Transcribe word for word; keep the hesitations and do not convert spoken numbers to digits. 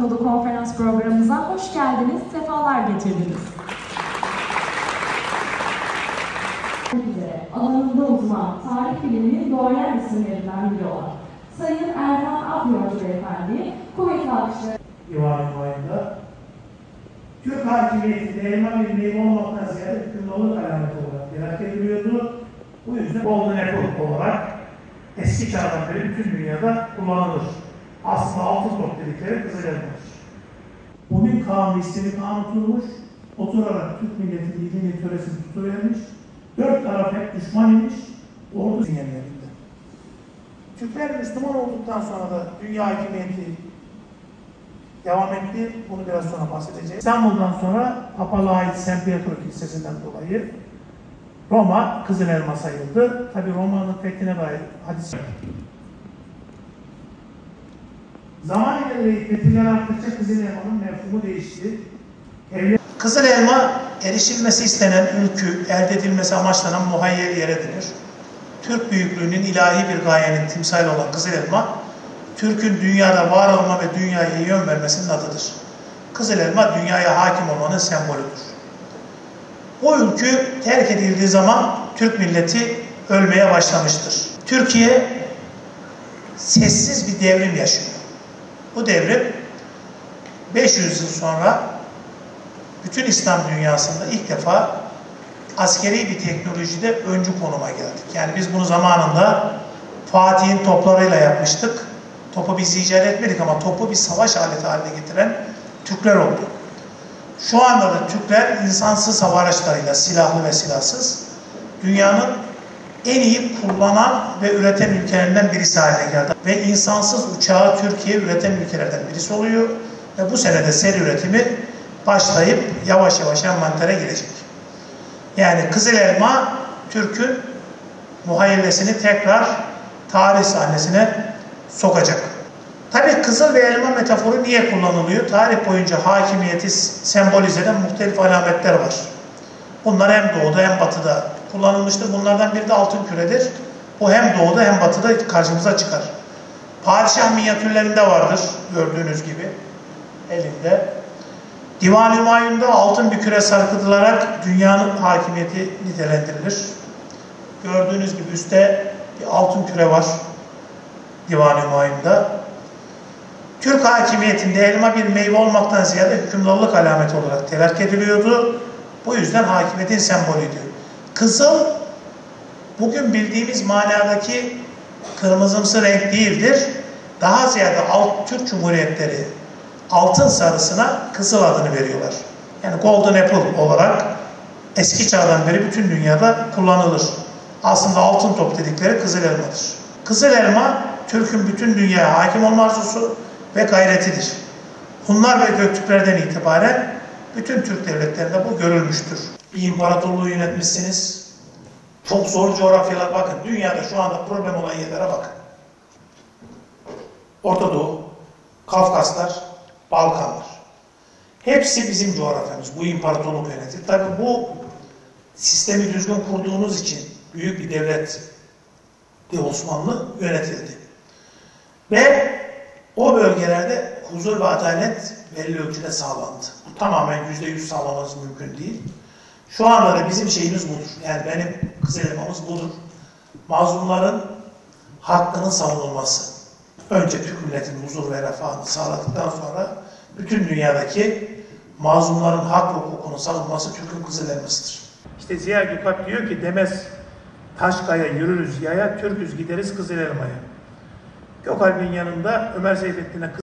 konulu konferans programımıza hoş geldiniz, sefalar getirdiniz. Alanında uzman, tarih biliminin doğayan isimlerinden biri olan Sayın Erhan Akyolcu Beyefendi'yi kuvvetli alkışlar. Divan ayında Türk hakimiyetinde elma birliği olmaktan ziyade hükümdarlık alameti olarak merak ediliyordu. Bu yüzden Golden Apple olarak eski çağdan beri bütün dünyada kullanılır. Aslında altın top dedikleri Kızıl Elmadır. Bugün kanun istediği kanun tutulmuş, oturarak Türk milletinin dini töresini tutuvermiş, dört taraf hep düşman imiş, ordu zihniyetinde. Türkler Müslüman olduktan sonra da dünya hakimiyeti devam etti. Bunu biraz sonra bahsedeceğiz. İstanbul'dan sonra Papalığa ait Saint Pietro Kilisesi'nden dolayı Roma Kızıl Elma sayıldı. Tabi Roma'nın fethine dair hadis. Zaman ilerleyip fetihler arttıkça Kızıl Elma'nın mefhumu değişti. Evli... Kızıl Elma erişilmesi istenen ülkü, elde edilmesi amaçlanan muhayyel yere denir. Türk büyüklüğünün ilahi bir gayenin timsali olan Kızıl Elma, Türk'ün dünyada var olma ve dünyaya yön vermesinin adıdır. Kızıl Elma dünyaya hakim olmanın sembolüdür. Bu ülkü terk edildiği zaman Türk milleti ölmeye başlamıştır. Türkiye sessiz bir devrim yaşıyor. Bu devrim beş yüz yıl sonra bütün İslam dünyasında ilk defa askeri bir teknolojide öncü konuma geldik. Yani biz bunu zamanında Fatih'in toplarıyla yapmıştık. Topu biz icat etmedik ama topu bir savaş aleti haline getiren Türkler oldu. Şu anda da Türkler insansız hava araçlarıyla, silahlı ve silahsız, dünyanın en iyi kullanan ve üreten ülkelerinden birisi haline geldi. Ve insansız uçağı Türkiye üreten ülkelerden birisi oluyor. Ve bu senede seri üretimi başlayıp yavaş yavaş envantere girecek. Yani Kızıl Elma, Türk'ün muhayyilesini tekrar tarih sahnesine sokacak. Tabii kızıl ve elma metaforu niye kullanılıyor? Tarih boyunca hakimiyeti sembolize eden muhtelif alametler var. Bunlar hem doğuda hem batıda kullanılmıştır. Bunlardan biri de altın küredir. Bu hem doğuda hem batıda karşımıza çıkar. Padişah minyatürlerinde vardır gördüğünüz gibi elinde. Divan-ı Hümayun'da altın bir küre sarkıtılarak dünyanın hakimiyeti nitelendirilir. Gördüğünüz gibi üstte bir altın küre var Divan-ı Hümayun'da. Türk hakimiyetinde elma bir meyve olmaktan ziyade hükümdarlık alameti olarak telakki ediliyordu. Bu yüzden hakimiyetin sembolüydü. Kızıl, bugün bildiğimiz manadaki kırmızımsı renk değildir. Daha ziyade alt Türk Cumhuriyetleri altın sarısına kızıl adını veriyorlar. Yani Golden Apple olarak eski çağdan beri bütün dünyada kullanılır. Aslında altın top dedikleri Kızıl Elmadır. Kızıl Elma, Türk'ün bütün dünyaya hakim olma arzusu ve gayretidir. Hunlar ve Göktürklerden itibaren bütün Türk devletlerinde bu görülmüştür. Bir imparatorluğu yönetmişsiniz. Çok zor coğrafyalar, bakın. Dünyada şu anda problem olan yerlere bakın. Orta Doğu, Kafkaslar, Balkanlar. Hepsi bizim coğrafyamız. Bu imparatorluk yönetir. Tabi bu sistemi düzgün kurduğunuz için büyük bir devlet de Osmanlı yönetildi. Ve o bölgelerde huzur ve adalet belli ölçüde sağlandı. Bu tamamen yüzde yüz sağlamanız mümkün değil. Şu anda da bizim şeyimiz budur. Yani benim Kızıl Elmamız budur. Mazlumların hakkının savunulması. Önce Türk milletinin huzur ve refahını sağladıktan sonra bütün dünyadaki mazlumların hak ve hukukunun savunması Türk'ün Kızıl Elmasıdır. İşte Ziya Gökalp diyor ki demez Taşkaya yürürüz yaya, Türk'üz gideriz Kızıl Elma'ya. Gökalp'in yanında Ömer Seyfettin'e